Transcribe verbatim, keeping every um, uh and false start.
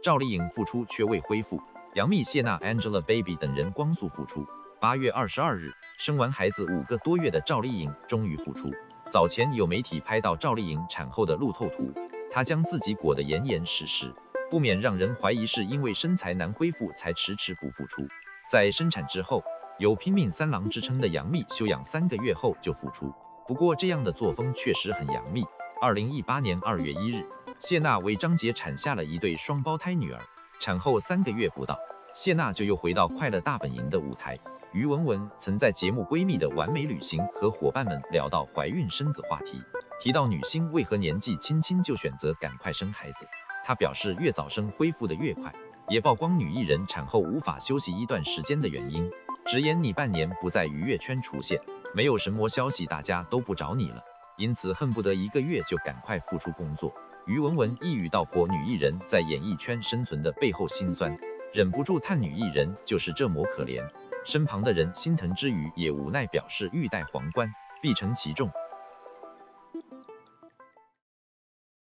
赵丽颖复出却未恢复，杨幂、谢娜、Angelababy 等人光速复出。八月二十二日，生完孩子五个多月的赵丽颖终于复出。早前有媒体拍到赵丽颖产后的路透图，她将自己裹得严严实实，不免让人怀疑是因为身材难恢复才迟迟不复出。在生产之后，有拼命三郎之称的杨幂休养三个月后就复出，不过这样的作风确实很杨幂。二零一八年二月一日，谢娜为张杰产下了一对双胞胎女儿，产后三个月不到，谢娜就又回到快乐大本营的舞台。于文文曾在节目《闺蜜的完美旅行》和伙伴们聊到怀孕生子话题，提到女星为何年纪轻轻就选择赶快生孩子，她表示越早生恢复的越快，也曝光女艺人产后无法休息一段时间的原因，直言你半年不在娱乐圈出现，没有什么消息大家都不找你了，因此恨不得一个月就赶快复出工作。于文文一语道破女艺人在演艺圈生存的背后辛酸，忍不住叹女艺人就是这么可怜，身旁的人心疼之余也无奈表示欲戴皇冠必承其重。